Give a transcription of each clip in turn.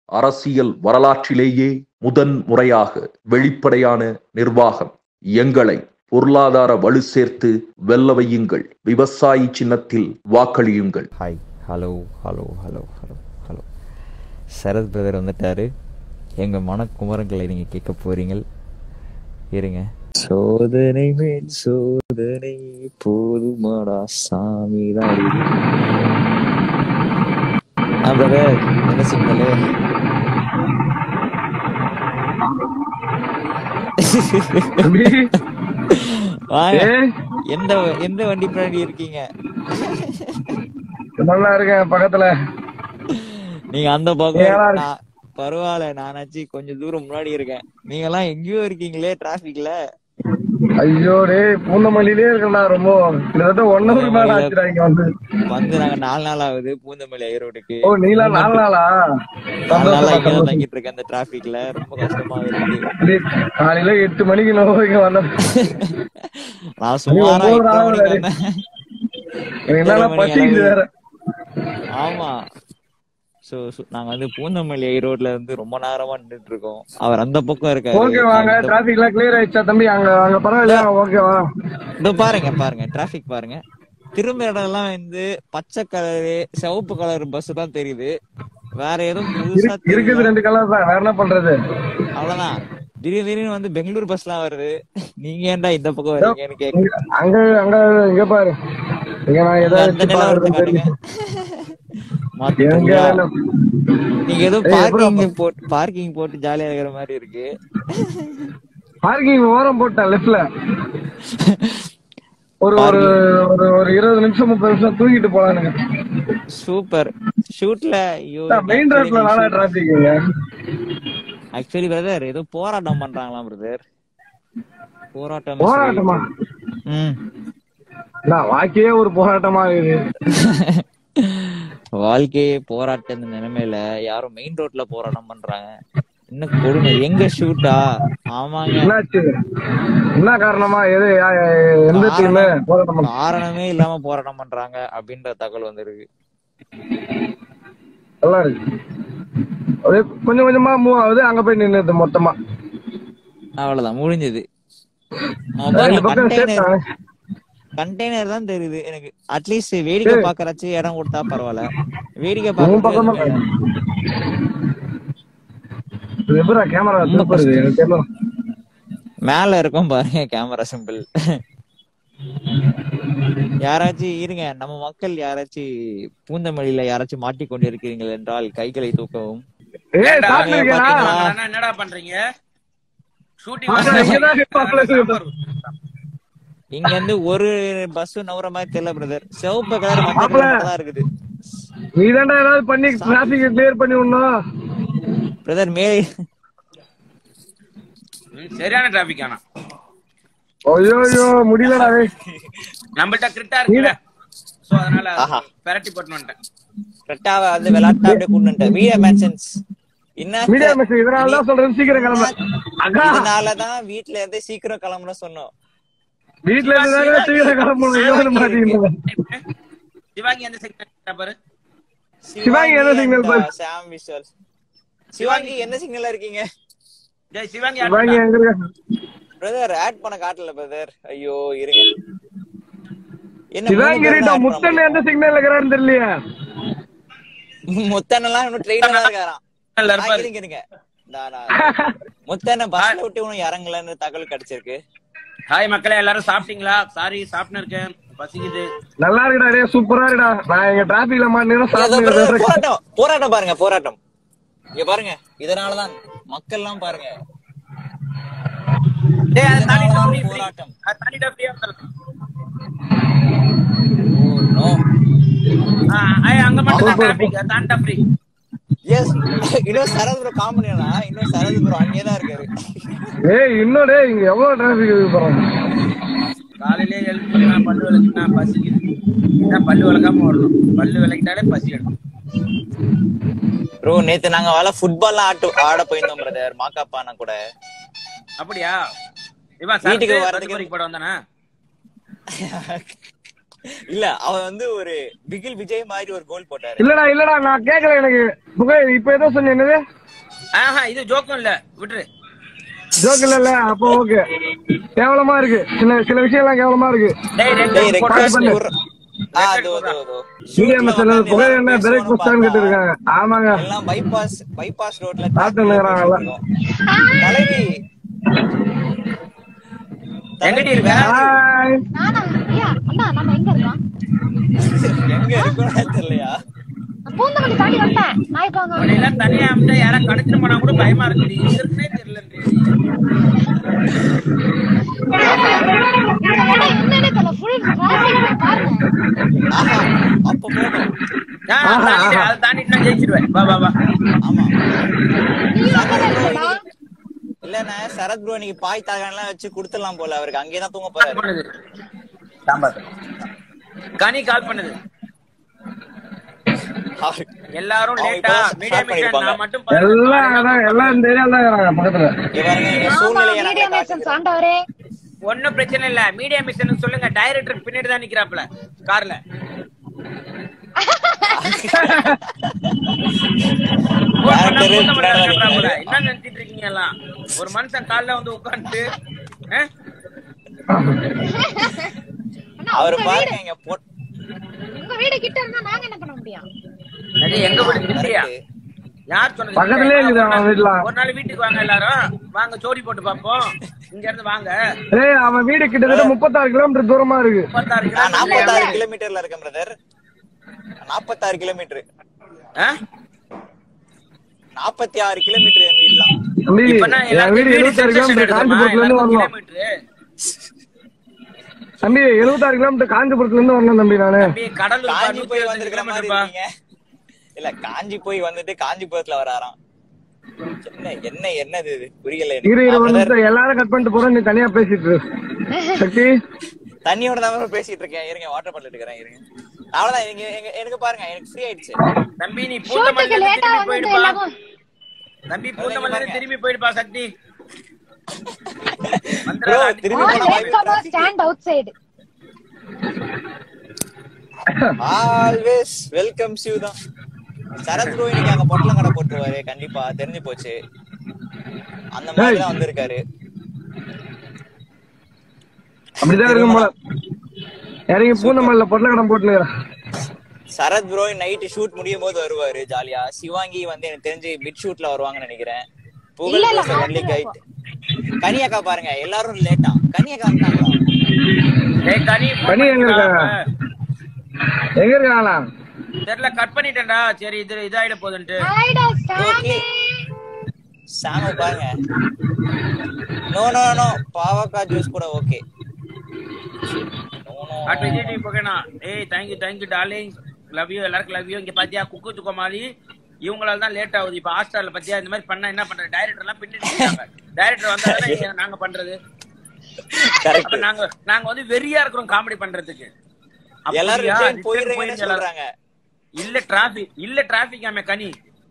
அரசியல் வரலாற்றிலேயே முதன் முறையாக வெளிப்படையான நிர்வாகம். எங்களை பொருளாதார வலு சேர்த்து வெல்ல வையுங்கள். விவசாயி சின்னத்தில் வாக்களியுங்கள். Hi, hello hello hello hello hello. Sarath brother வந்துட்டாரு. எங்கள் மனக்குமரங்களை நீங்கள் கேட்க போறீங்க. இருங்க. சோதனை மேல் சோதனை போதுமாடா சாமி தான். பிரதர் என்ன சிங்கல்? எந்த எந்த வண்டி பின்னாடி இருக்கீங்க? நல்லா இருக்கேன் பக்கத்துல. நீங்க அந்த பக்கம் பரவாயில்ல, நானாச்சு கொஞ்சம் தூரம் முன்னாடி இருக்கேன். நீங்க எல்லாம் எங்கேயோ இருக்கீங்களே டிராபிக்ல. ஐயோ டேய், பூந்தமல்லியிலே இருக்கேன்டா. ரொம்ப கிட்டத்தட்ட 1 hour மேல ஆச்சுடா இங்க வந்து. நாங்க 4 நாள் ஆகுது பூந்தமல்லி ஈரோடுக்கு. ஓ, நீலா 4 நாளா? 4 நாளா இங்க தங்கிட்டு இருக்கேன் அந்த டிராபிக்ல. ரொம்ப கஷ்டமா இருக்கு. காலையில 8 மணிக்கு நான் இங்க வந்தேன். நான் சுமாரா 8 மணிக்கு வந்தேன். என்னால பசிக்குது வேற. ஆமா, நாங்க வந்து பூந்தமல்லி ஈரோட்ல இருந்து ரொம்ப நேரமா நின்னுட்டு இருக்கோம். அவர் அந்த பக்கம் இருக்காரு. ஓகே வாங்க, டிராபிக் எல்லாம் கிளியர் ஆயிடுச்சா தம்பி? அங்க பரவாயில்லையா? ஓகேவா? இதோ பாருங்க டிராபிக் பாருங்க. திரும்ப இடம் எல்லாம் வந்து பச்சை கலரு சிவப்பு கலர் பஸ் தான் தெரியுது. வேற எதுவும் புதுசா இருக்குது. 2 கலர் தான், வேற என்ன பண்றது? அவ்வளவுதான். திடீர்னு வந்து பெங்களூர் பஸ் எல்லாம் வருது. நீங்க ஏன்டா இந்த பக்கம் வரீங்கன்னு கேக்குறேன். அங்க இங்க பாரு. இங்க நான் ஏதாவது நீங்க ஏதோ பார்க்கிங் போட்டு ஜாலியா இருக்கிற மாதிரி இருக்கு. பார்க்கிங் ஓரம் போட்டேன் லெஃப்ட்ல. ஒரு 20 நிமிஷம் 30 நிமிஷம் தூங்கிட்டு போலானுங்க. சூப்பர். ஷூட்ல மெயின் ரோட்ல நாளா டிராபிக். ஆக்சுவலி பிரதர் ஏதோ போராட்டம் பண்றாங்களா பிரதர்? போராட்டமா? வாழ்க்கையே ஒரு போராட்டமா இருக்குது. வாழ்க்கையே போராட்டம் நிலைமையில யாரும் மெயின் ரோட்ல போராட்டம் பண்றாங்க. இன்னும் கொடுமை. எங்க ஷூட்டா? ஆமாங்க. என்ன காரணமா? காரணமே இல்லாம போராட்டம் பண்றாங்க அப்படின்ற தகவல் வந்திருக்கு. நல்லா இருக்கு. கொஞ்சம் கொஞ்சமா மூவ் ஆகுது. அங்க போய் நின்னுது மொத்தமா. அவ்வளவுதான், முடிஞ்சது. கண்டெய்னர் தான் தெரியுது எனக்கு. அட்லீஸ்ட் வேடிக்கை பாக்குறாச்சு இடம் கொடுத்தா பரவாயில்ல. வேடிக்கை பாக்க மேல இருக்கும் பாருங்க கேமரா சிம்பிள். யாராச்சும் இருங்க, நம்ம மக்கள் யாராச்சும் பூந்தமல்லியில யாராச்சும் மாட்டிக்கொண்டு இருக்கிறீர்கள் என்றால் கைகளை தூக்கவும். என்னடா பண்றீங்க? இங்க இருந்து ஒரு பஸ் நவுற மாதிரி தெரியல பிரதர். சிவப்பு கலர் மட்டும் இருக்குது. நீதான்டா ஏதாவது பண்ணி டிராபிக் கிளியர் பண்ணி விடணும் பிரதர். மேலே சரியான டிராபிக். ஆனா ஐயோ முடியலடா. நம்மள்ட்ட கிரிட்டா இருக்குல, சோ அதனால பெரட்டி போட்டு வந்துட்டேன். கிரிட்டாவை வந்து விளையாட்டா அப்படியே கொண்டு வந்துட்டேன். Media mansions media mansion. இதனால தான் சொல்றேன் சீக்கிரம் கிளம்பு. இதனால தான் வீட்ல இருந்து சீக்கிரம் கிளம்புன்னு சொன்னோம். வீட்ல இருந்து சீக்கிரம் கிளம்பணும். சிவாங்கி எந்த சிக்னல் பாரு. சிவாங்கி என்ன சிக்னல் பாரு. சாம் விஷுவல். சிவாங்கி என்ன சிக்னல்ல இருக்கீங்க? டேய் சிவாங்கி எங்க இருக்க பிரதர்? ஆட் பண்ண காட்டல பிரதர். ஐயோ இருங்க. என்ன சிவாங்கி கிட்ட முத்தன் எந்த சிக்னல்ல இருக்கறான்னு தெரியலையா? முத்தன் எல்லாம் இன்னும் ட்ரெயின்ல தான் இருக்காராம். இருங்க முத்தன் பஸ்ல விட்டு இன்னும் இறங்கலன்னு தகவல் கிடைச்சிருக்கு. ஹாய் மக்களே, எல்லாரும் சாப்பிட்டீங்களா? சாரி சாப்பிட்டு இருக்கேன், பசிக்குது. நல்லா இருக்குடா. டேய் சூப்பரா இருக்குடா. நான் எங்க டிராபிக்ல மாட்டினா சாப்பிட்டு போராட்டம் பாருங்க. போராட்டம் இங்க பாருங்க. இதனால தான் மக்கள் எல்லாம் பாருங்க. டேய் அத தாண்டி போராட்டம். அத தாண்டிடா ஃப்ரீயா வந்துரு. Oh no. அங்க மட்டும் டிராபிக் தாண்டா ஃப்ரீ. எஸ். இன்னும் சரத் ப்ரோ காமெடினா இன்னும் சரத் ப்ரோ அங்கேயே தான் இருக்காரு. ஏய் இன்னும் டேய் இங்க எவ்வளவு டிராபிக் இருக்கு பாருங்க. காலையிலே எழுந்து நான் பல்லு விளக்கினா பசிக்குது. நான் பல்லு விளக்காம வரணும். பல்லு விளக்கிட்டாலே பசி எடுக்கும். ப்ரோ நேத்து நாங்க வால ஃபுட்பால் ஆட போயிருந்தோம் பிரதர். மாக்காப்பானா கூட. அப்படியா? இவன் வீட்டுக்கு வரதுக்கு படம் வந்தானே. இல்ல அவன் வந்து ஒரு பிகில் விஜய் மாதிரி ஒரு கோல் போட்டாரு. இல்லடா நான் கேக்கல. எனக்கு இப்ப ஏதோ சொன்ன என்னது? இது ஜோக்கும் இல்ல, விட்டுரு. ஜோக் இல்ல. அப்போ ஓகே. கேவலமா இருக்கு, சில விஷயம் எல்லாம் கேவலமா இருக்கு. ஆமாங்க, எல்லாம் பைபாஸ் ரோட்ல எங்கடி இருக்க? எங்க இருக்கோம்னு தெரியலையா? தனியா யாரா கடிச்சிட்டு போனா கூட பயமா இருக்கு. இருக்குன்னே தெரியல. இல்லண்ணா சரத் ப்ரோ இன்னைக்கு பாய் தாகலாம் வச்சு குடுத்துடலாம் போல, அவருக்கு அங்கேதான் தூங்க போறாரு. கனி கால் பண்ணுது. எல்லாரும் லேட்டா மீடியா மிஷன் நான் மட்டும் ஒன்னும் பிரச்சனை இல்ல. மீடியா மிஷன் சொல்லுங்க, டைரக்டர் பின்னாடி தான் நிக்கிறாப்ல கார்ல. என்ன நினைச்சிட்டு இருக்கீங்க எல்லாம்? ஒரு மனுஷன் கால்ல வந்து உட்கார்ந்து அவரு பாருங்க, உங்க வீடு கிட்ட இருந்தா நாங்க என்ன பண்ண முடியும்? எங்க வீடு கிட்டயா? யார் சொன்னது? பக்கத்துலயே இருக்குது அவன் வீட்ல. ஒரு நாள் வீட்டுக்கு வாங்க, எல்லாரும் வாங்க, ஜோடி போட்டு பாப்போம். இங்க இருந்து வாங்க. அவன் வீடு கிட்டத்தட்ட 36 கிலோமீட்டர் தூரமா இருக்கு. 46 கிலோமீட்டர்ல இருக்கேன் பிரதர். 46 கிலோமீட்டர். 46 கிலோமீட்டர் என் வீடுலாம். என் வீடு 76 கிலோமீட்டர் காஞ்சிபுரத்துல இருந்து வரணும் தம்பி. 76 கிலோமீட்டர் காஞ்சிபுரத்துல இருந்து வரணும் தம்பி. நானு காஞ்சி போய் வந்திருக்கிற மாதிரி இருக்கீங்க. இல்ல காஞ்சி போய் வந்துட்டு காஞ்சிபுரத்துல வராராம். என்னது இது புரியல. எல்லாரும் கட் பண்ணிட்டு போறோம், நீ தனியா பேசிட்டு சக்தி. தண்ணியோட தான் பேசிட்டு இருக்கேன். இருங்க, வாட்டர் பாட்டில் எடுக்கிறேன். இருங்க, அவ்வளவுதான். எனக்கு பாருங்க, எனக்கு ஃப்ரீ ஆயிடுச்சு. தம்பி நீ பூந்தமல்லில திரும்பி போயிடுப்பா. தம்பி பூந்தமல்லில திரும்பி போயிடுப்பா சக்தி. திரும்பி போனா stand out side. Always welcomes you தான். சரத் ப்ரோ இன்னைக்கு அங்க பொட்டலம் கடை போட்டுருவாரு கண்டிப்பா, தெரிஞ்சு போச்சு. அந்த மாதிரி தான் வந்திருக்காரு. அப்படிதான் இருக்கும் போல. இறங்கி பூந்தமல்லில பொட்டலம் கடை போட்டுருக்காரு. சரத் ப்ரோ நைட் ஷூட் முடியும் போது வருவாரு ஜாலியா. சிவாங்கி வந்து எனக்கு தெரிஞ்சு மிட் ஷூட்ல வருவாங்கன்னு நினைக்கிறேன். புகழ் கனியக்கா பாருங்க, எல்லாரும் லேட்டா. கனியக்கா கனி எங்க இருக்காங்க? எங்க இருக்காங்களா தெரியல. கட் பண்ணிட்டேன்டா. சரி, இது இதாயிட போகுதுன்ட்டு. சாம பாருங்க. நோ நோ நோ, பாவக்கா ஜூஸ் கூட ஓகே. அட் விஜய் டிவி ஓகேனா? Thank you darling. Love you, எல்லாருக்கும் லவ் யூ. இங்க பாத்தியா குக்கு துக்க மாதிரி இவங்களால தான் லேட் ஆகுது. இப்ப ஹாஸ்டல்ல பாத்தியா இந்த மாதிரி பண்ணா என்ன பண்றது? டைரக்டர் எல்லாம் பின்னாடி டைரக்டர் வந்தாதான் நாங்க பண்றது. நாங்க வந்து வெறியா இருக்கிறோம் காமெடி பண்றதுக்கு. எல்லாரும் போயிடுறீங்கன்னு சொல்றாங்க. இல்ல டிராபிக் ஆமே கனி.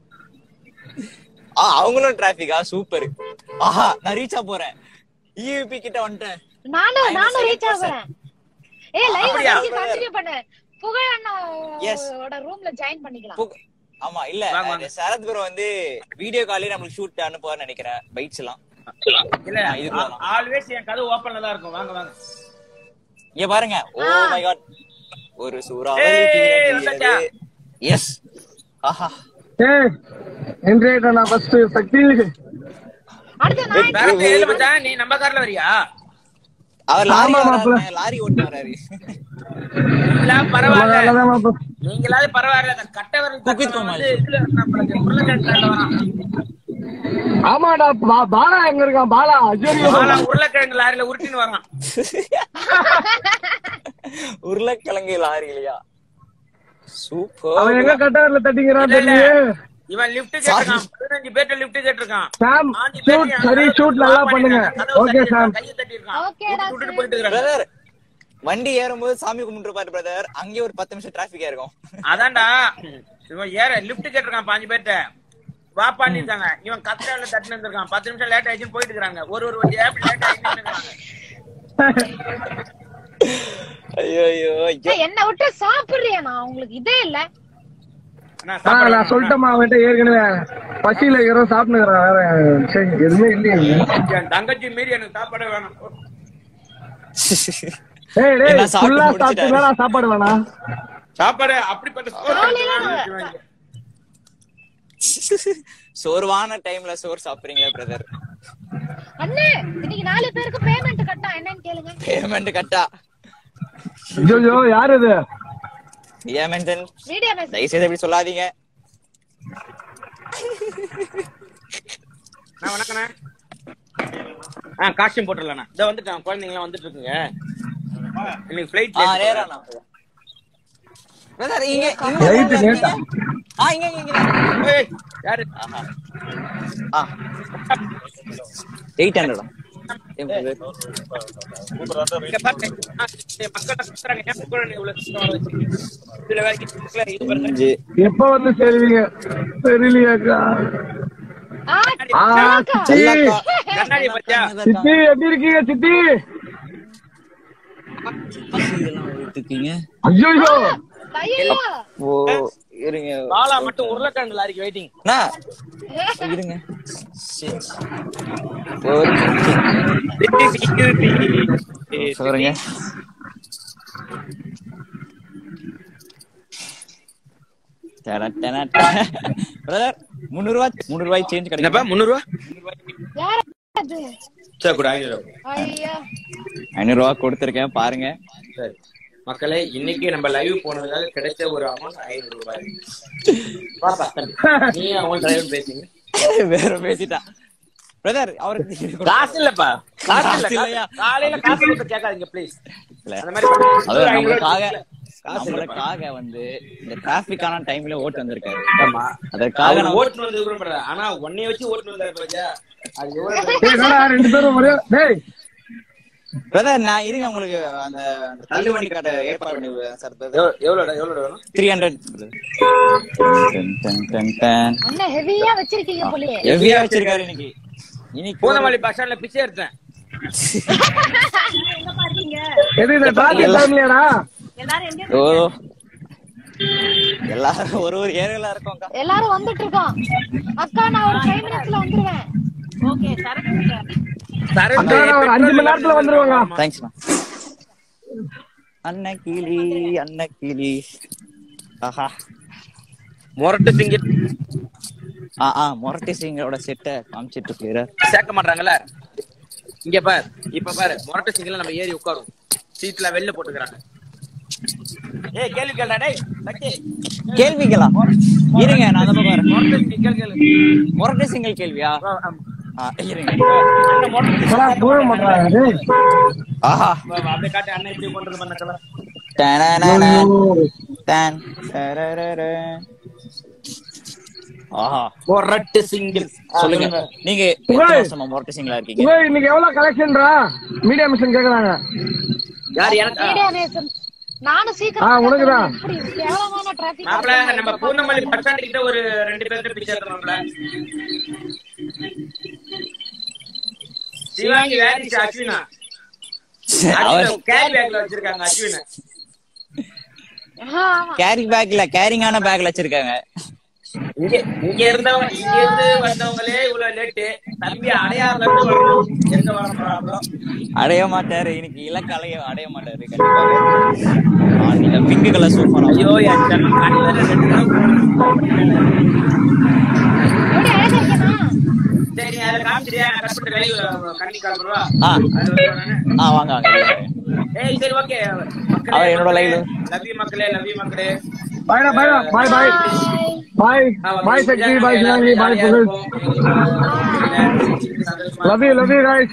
அவங்களும் டிராபிக்கா? சூப்பர். ஆஹா, நான் ரீச்சா போறேன். ஈவிபி கிட்ட வந்துட்டேன். நானும் ரீச்சா போறேன். லைவ் கண்டினியூ பண்ணு. புகழ் அண்ணாவோட ரூம்ல ஜாயின் பண்ணிக்கலாம். ஆமா, இல்ல சரத் ப்ரோ வந்து வீடியோ காலே நமக்கு ஷூட் அனுப்புவார்னு நினைக்கிறேன். பைட்ஸ் எல்லாம் இல்ல, ஆல்வேஸ் என் கதவு ஓபன்ல தான் இருக்கும். வாங்க வாங்க. இங்க பாருங்க. ஓ மை காட், ஒரு சூறாவளி. எஸ். ஆஹா, என்ட்ரேடா நான் ஃபர்ஸ்ட் சக்தி. நீ நம்ம கார்ல வரியா? அவர் லாரி ஓட்டி வராரு. பரவாயில்ல, நீங்களாவது பரவாயில்ல. கட்டவர் ஆமாடா. பாலா எங்க இருக்கான்? பாலா உருளைக்கிழங்கு லாரியில உருட்டின்னு வரான். உருளைக்கிழங்கு லாரியிலயா? சூப்பர். அவன் எங்க கட்டவர்ல தட்டிங்கிறான் தெரியல. இவன் லிஃப்ட் கேட்டிருக்கான். 15 பேர்ட்ட லிஃப்ட் கேட்டிருக்கான். சாம் சரி ஷூட் நல்லா பண்ணுங்க. Okay Sam. கையை தட்டிருக்கான். விட்டுட்டு போயிட்டு இருக்கான். பிரதர் வண்டி ஏறும்போது சாமி கும்பிட்டு பாரு பிரதர். அங்கே ஒரு 10 நிமிஷம் டிராபிக்கா இருக்கும். அதான்டா, இவன் லிஃப்ட் கேட்டிருக்கான் 5 பேர்ட்ட. வாப்பான்னு இருக்காங்க. இவன் கத்திரால தட்டின்னு இருந்திருக்கான். 10 நிமிஷம் லேட் ஆயிடுச்சுன்னு போயிட்டு இருக்காங்க. ஒரு வண்டியா லேட் ஆயிடுச்சு. ஐயோ ஐயோ ஐயோ என்ன விட்டு சாப்பிடுறியா? நான் உங்களுக்கு இதே இல்ல. நான் சொல்லிட்டேமா அவன்கிட்ட ஏற்கனவே பசியில இருக்கிறோம் சாப்பிட்டுக்கிறேன். வேற சரி எதுவுமே இல்லையே. தங்கச்சி மீறி எனக்கு சாப்பாடு வேணும். சாப்பாடு வேணாம். சாப்பாடு அப்படிப்பட்ட சோர்வான டைம்ல சோறு சாப்பிடுறீங்களா பிரதர்? அண்ணே இன்னைக்கு 4 பேருக்கு பேமெண்ட் கட்டா என்னன்னு கேளுங்க. பேமெண்ட் கட்டா? ஐயோ யார் இது? Media mansion. Media mansion. தயவு செய்து அப்படி சொல்லாதீங்க. நான் வணக்கண்ணே. காஸ்டியூம் போட்டுடலாண்ணா. இதை வந்துட்டான், குழந்தைங்களாம் வந்துட்டு இருக்குங்க. இன்னைக்கு ஃபிளைட் நேராண்ணா பிரதர். இங்க யாரு? 800 எப்ப வந்து சேருவீங்க? தெரியலையாக்கா. சித்தி எப்படி இருக்கீங்க சித்தி? ஐயோ இருங்க. பாலா மட்டும் உருளைக்கிழங்கு லாரிக்கு வெயிட்டிங். இருங்க. சொல்றீங்க. பிரதர் 300 ரூபாய் சேஞ்ச் கிடைக்குமா? 300 ரூபாய். யார் அது? சரி கூட 500 ரூபாய் கொடுத்திருக்கேன் பாருங்க. சரி மக்களே, இன்னைக்கு நம்ம லைவ் போனதுனால கிடைச்ச ஒரு அமௌண்ட் 500 ரூபாய். பாப்பா நீ அவன் டிரைவர் பேசிங்க. வேற பேசிட்டா பிரதர். அவருக்கு காசு இல்லப்பா. காசு இல்லையா? காலையில காசு கொடுத்து கேட்காதீங்க ப்ளீஸ். அந்த மாதிரி நம்மளுக்காக வந்து இந்த டிராபிக்கான டைம்ல ஓட்டு வந்திருக்காரு. ஆமா, அதற்காக நான் ஓட்டு வந்து விரும்புறேன். ஆனா ஒன்னே வச்சு ஓட்டு வந்தாரு பாத்தியா? அது எவ்வளவு ரெண்டு பேரும் ஒரே. டேய் பிரதர் நான் இருங்க, உங்களுக்கு அந்த தள்ளுவண்டி காட்ட ஏற்பாடு பண்ணி சார். எவ்வளோடா வேணும்? 300. அண்ணா ஹெவியா வச்சிருக்கீங்க போலயே. ஹெவியா வச்சிருக்காரு இன்னைக்கு. இன்னைக்கு பூந்தமல்லி பஸ் ஸ்டாண்ட்ல பிச்சை எடுத்தேன். எங்க பாத்தீங்க? எது இந்த டிராபிக் டைம்லடா? எல்லாரும் ஒரு ஏரியால இருக்கோம். எல்லாரும் வந்துட்டு இருக்கோம். அக்கா நான் ஒரு 5 மினிட்ஸ்ல வந்துருவேன். ஓகே சரக்கு ஒரு 5 மணி நேரத்துல வந்துருவாங்க. தேங்க்ஸ் மா. அன்னக்கிளி. ஆஹா மொரட்டு சிங்கர். மொரட்டு சிங்கரோட செட்டை காமிச்சிட்டு இருக்கீங்க. சேர்க்க மாட்டாங்கல்ல. இங்க பாரு, இப்ப பாரு, மொரட்டு சிங்கர்ல நம்ம ஏறி உட்காரும். சீட்ல வெளில போட்டுக்கிறாங்க. ஏய் கேள்வி கேளுடா. டேய் சக்தி கேள்விகளா? இருங்க நான் அத பாக்குறேன். மொரட்டு சிங்கல் கேள்வியா? இருங்க. ஆஹா அப்படியே காட்டு. அண்ணன் இப்படி பண்றது பண்ணக்கல. ஆஹா மொரட்டு சிங்கிள். சொல்லுங்க நீங்க எத்தனை வருஷமா மொரட்டு சிங்கிளா இருக்கீங்க? இன்னைக்கு எவ்வளவு கலெக்ஷன்டா? மீடியா மிஷன் கேக்குறாங்க. யார்? எனக்கு மீடியா மிஷன். நானும் சீக்கிரம் உனக்குதான். கேவலமான டிராபிக். மாப்ள நம்ம பூந்தமல்லி பஸ் ஸ்டாண்ட் கிட்ட ஒரு 2 பேர்ட்ட பிச்சை எடுக்கணும்ல. சிவாங்கி வேரிஸ் அஸ்வினா. அவர் கேரி பேக்ல வச்சிருக்காங்க அஸ்வினா. கேரி பேக்ல கேரிங்கான பேக்ல வச்சிருக்காங்க. இங்க இருந்து வந்தவங்களே இவ்வளவு லேட்டு. தம்பி அடையாள வரணும். எங்க வர போறாங்களோ அடைய மாட்டாரு. இன்னைக்கு இலக்கு அடைய மாட்டாரு கண்டிப்பாக. நீங்க பிங்க் கலர் சூப்பர். ஐயோ என் செல்லம் கனிவேற 2 நாள். சரி நீ அதை காமிச்சிரியா? நான் கட் பண்ணிட்டு வெளிய கண்ணி கால் பண்ணுவா. வாங்க. ஏய் சரி ஓகே. அவர் என்னோட லைவ். லவ் யூ மக்களே. பாய் சக்தி. பாய் Sivaangi. Bye Pugazh. Love you guys.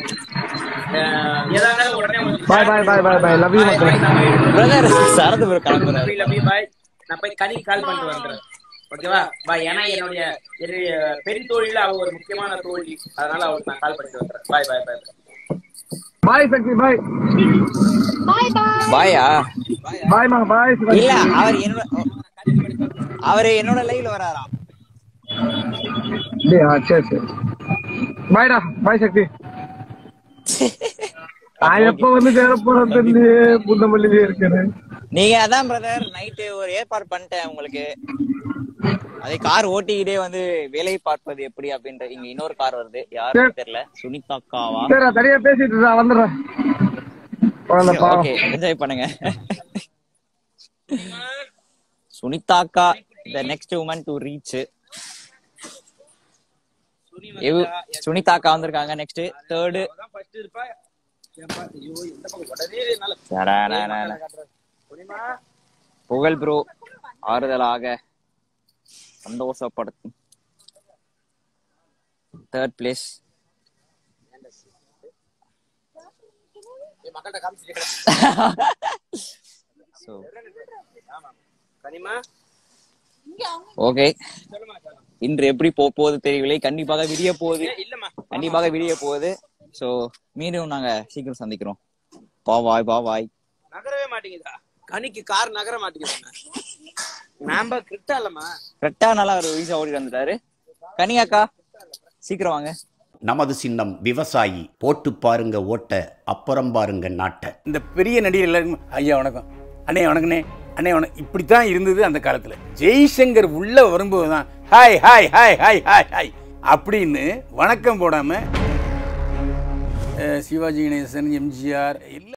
ஏதாவது உடனே பாய். லவ் யூ மக்களே. பிரதர் சரது ப்ரோ கிளம்புறாரு. Love you bye. நான் போய் கனி கால் பண்ணிட்டு வரேன். ஓகேவா? பாய். ஏன்னா என்னுடைய பெரிய தோழில அவ ஒரு முக்கியமான தோழி. அதனால அவளுக்கு நான் கால் பண்ணிட்டு வரேன். பாய். பாய் சக்தி. பாய். பாயா? பாய்மா. பாய். இல்ல அவர் என்னோட லைவ்ல வராராம். சரி. பாய்டா. பாய் சக்தி. நான் எப்ப வந்து தேட போறேன் தெரியலையே, புந்தமல்லியே இருக்கிறேன். நீங்க அதான் பிரதர் நைட்டு ஒரு ஏற்பாடு பண்ணிட்டேன் உங்களுக்கு. அதே கார் ஓட்டிக்கிட்டே வந்து வேலை பார்ப்பது எப்படி அப்படின்ற இங்க இன்னொரு கார் வருது, யாரும் தெரியல. சுனிதாக்காவா? சரி தனியா பேசிட்டு நான் வந்துடுறேன். ஓகே என்ஜாய் பண்ணுங்க. சுனிதாக்கா the next woman to reach. சுனிதாக்கா வந்திருக்காங்க. நெக்ஸ்ட் தேர்டு புகழ் ப்ரோ ஆறுதலாக சந்தோஷப்படுத்தும். Third place okay. இன்று எப்படி போகுது தெரியவில்லை. கண்டிப்பாக விடிய போகுது. சோ மீண்டும் நாங்க சீக்கிரம் சந்திக்கிறோம். பாவாய். நகரவே மாட்டேங்குதா கனிக்கு? கார் நகர மாட்டேங்குது. நாம கிரெட்டா நல்லா ஒரு வீசா ஓடி வந்துட்டாரு. கனியாக்கா சீக்கிரம் வாங்க. நமது சின்னம் விவசாயி. போட்டு பாருங்க ஓட்ட, அப்புறம் பாருங்க நாட்ட. இந்த பெரிய நடிகர் எல்லாருக்கும் ஐயா வணக்கம், அண்ணே வணக்கண்ணே, அண்ணே வணக்கம், இப்படித்தான் இருந்தது அந்த காலத்துல. ஜெய்சங்கர் உள்ள வரும்போது தான் hi hi hi hi hi hi அப்படின்னு வணக்கம் போடாம சிவாஜி கணேசன், எம்ஜிஆர்